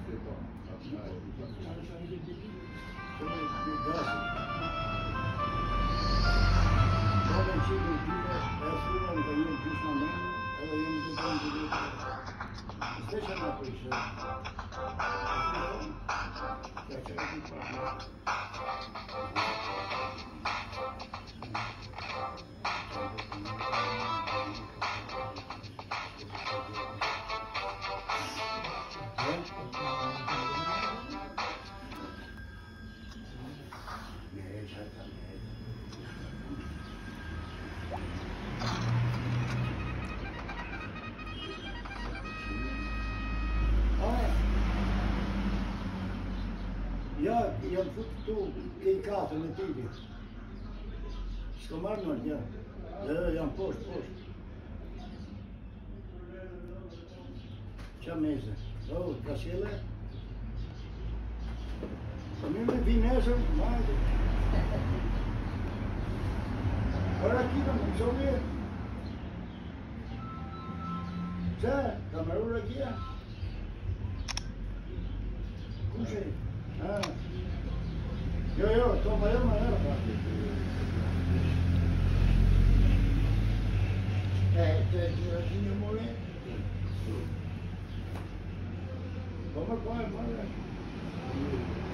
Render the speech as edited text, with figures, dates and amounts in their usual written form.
Jag tog en kaffe med tidigt. Ska man något, ja? Ja, post. Ce mese? Oh, casele? Nu me vinează, mai. Ora aqui não me soube. Já, camarão aqui. Puxa. Ah. Eu, toma eu, mas era fácil. Aqui não morre. Vamos, vai.